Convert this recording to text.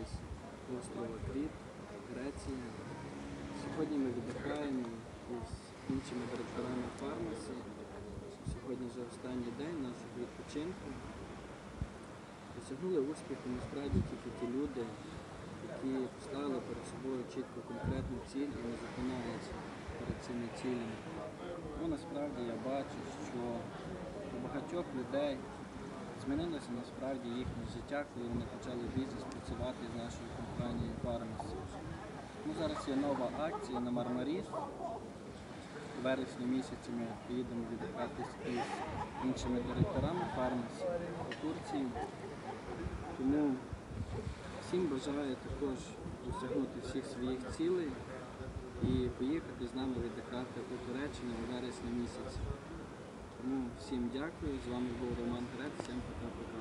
із острова Кріт, Греція. Сьогодні ми віддихаємо із іншими директорами фармасі. Сьогодні вже останній день нашого відпочинку. Досягнули успіху насправді тільки ті люди, які поставили перед собою чітко конкретну ціль і не зупиняються перед цими цілями. Ну, насправді я бачу, що у багатьох людей змінилося насправді їхнє життя, коли вони почали бізнес працювати з нашою компанією Farmas. Ну, зараз є нова акція на Мармаріс. У вересні місяці ми поїдемо віддихатись із іншими директорами Farmas у Турції. Тому всім бажаю також досягнути всіх своїх цілей і поїхати з нами віддихати у Туреччину у вересні місяці. Тому всім дякую. З вами був Роман Грець. Всім пока-пока.